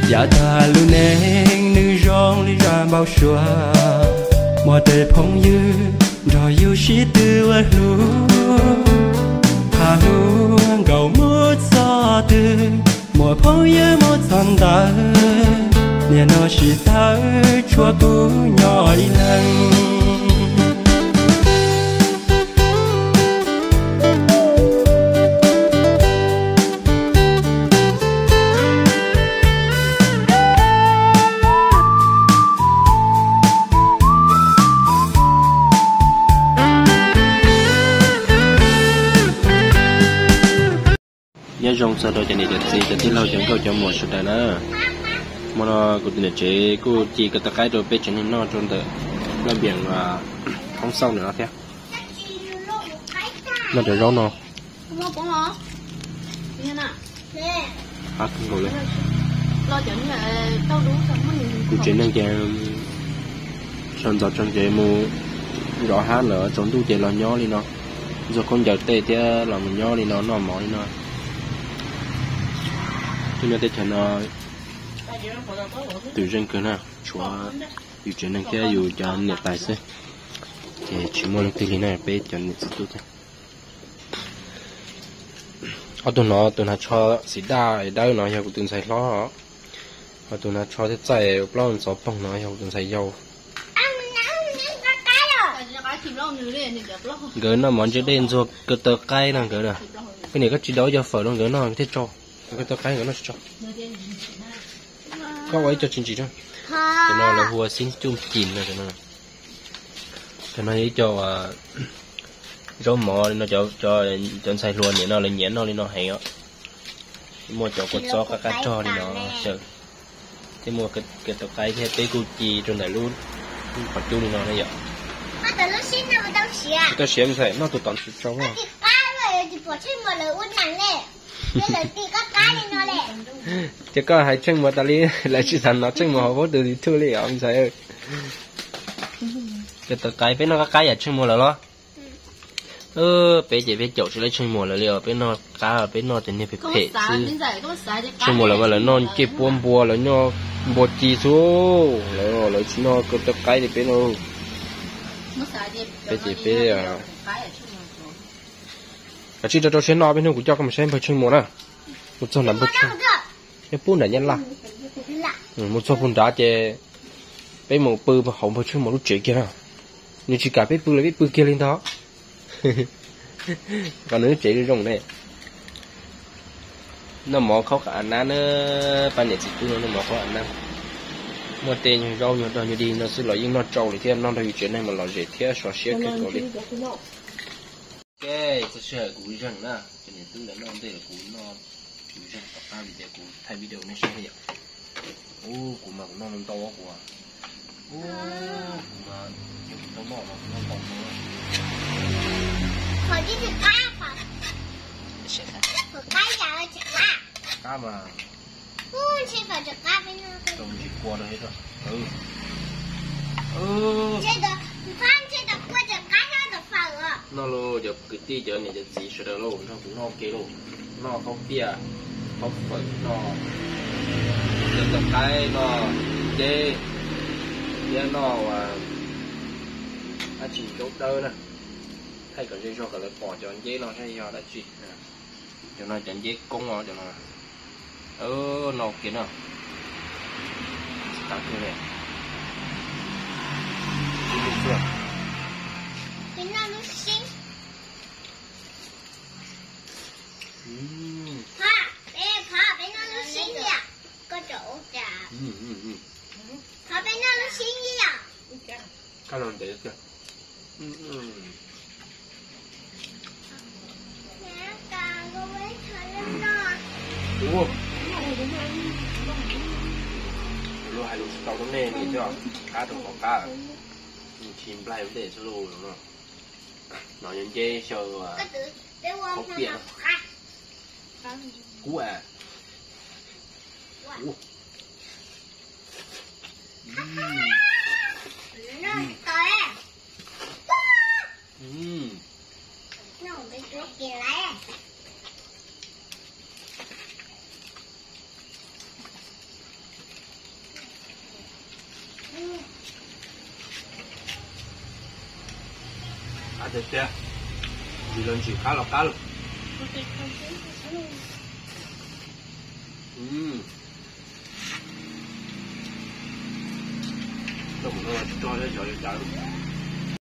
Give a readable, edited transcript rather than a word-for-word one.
Dạ ta lu nén nữ rong li ra bao xua mùa tề phong dư rồi yêu sĩ tư ở lu hà lu gầu mốt gió tư mùa phong dư mốt son ta nè nó sĩ ta chua cú nhỏ đi lần nhớ rong sao đâu cho nên được gì cho tí lâu chẳng có cho một số đại nữa mà nó cũng được chế cô chỉ cái cái đồ bê cho nên nó trong đó nó biển là không sâu nữa thế nó để rong nó không ngồi lên cũng chế năng cái xong giờ trong chế mua rõ hát nữa trong tu chế là nhỏ đi nó rồi con giờ tê thế là mình nhỏ đi nó mỏi nó chúng ta thấy nó từ dân cơ nào chúaอยู่trên năng kiaอยู่cho nhiệt tài xế thì chỉ mua lúc tí này bé cho nhiệt sự tốt thôi tụi nó cho xí đa đau nó hiểu tụi sai lo tụi nó cho cái chạy plon số phong nó hiểu tụi sai dâu gỡ nó món chế đen rồi cái tờ cay là gỡ nè cái này có chỉ đấu cho phở nó gỡ nó thế cho cái tờ cay gỡ nó cho có ấy cho chín chỉ thôi tụi nó là hùa xin chung chín rồi tụi nó ấy cho rau mò nó cho xay luôn để nó lên nhện nó lên nó hay á mua cho cột gió các cho đi nó sợ thế mua cái tờ cay thế tới cu chi trong này luôn còn chung đi nó này vậy tao xem thấy nó tụi toàn trong á chỉ có hai chân mà ta đi lại chỉ thành nó chân mà họ vô từ thì thưa liền ông thấy cái tờ cái bên nó cái chân mà là lo bé chỉ bé chậu sẽ lấy chân mà là liệu bên nó cá ở bên nó thì nên phải phê chân mà là non cái bùa là nó bột chi số là chỉ nó cái tờ cái thì bên nó bé chỉ bé chỉ cho xem nó bên nó cũng cho cái xem phải chân mà nè một số làm bớt chân cái bún này nhân là một số bún đá chè bé một bự mà không phải chân một lúc trẻ kia nào nhưng chỉ cả bé bự là bé bự kia lên đó còn nữa trẻ đi rong này nó mỏ khó cả anh nữa ban nhật chỉ nó mỏ khó anh ăn mua tiền rau nhiều đợt nhiều đi nó sẽ lấy những nó trâu thì thêm nó thay chuyện này mà nó dễ thế xóa xé cái cổ đi cái sẽ cú răng nè cho nên tôi đã nói đây là cú nó cú răng tập ba video cú thay video này sẽ vậy cú mà nó to quá cú mà nó mỏ nó to nữa hồi đi thì cá phải sẽ hồi cá giờ là chả cá mà sẽ phải chả cá với nó trong chỉ qua đây hết rồi chơi được phan chơi được qua chả cá nó được phở à nó lo giờ cái tí giờ này giờ chỉ sẽ được luôn nó cũng no kia luôn nó không bia không phở nó giờ cái nó dê nó anh chỉ chốt đơ nè thay còn dây cho cả là bỏ cho anh dê nó hay do đã chỉ cho nó chẳng dê công nó cho nó nó kia nào tao kia này cái nó xinh Pha bên nó xinh gì à có chỗ trà Pha bên nó xinh gì à cái nào để chưa càng có mấy thằng lên đó đúng không luôn hai lúc tàu nó nè thì cho cá trong có cá chim play vấn đề solo đúng không nó nhân dê sờ không biển cú à nó cái chỗ kia lại 这些，一人去干了干了。这么多抓点小鱼干。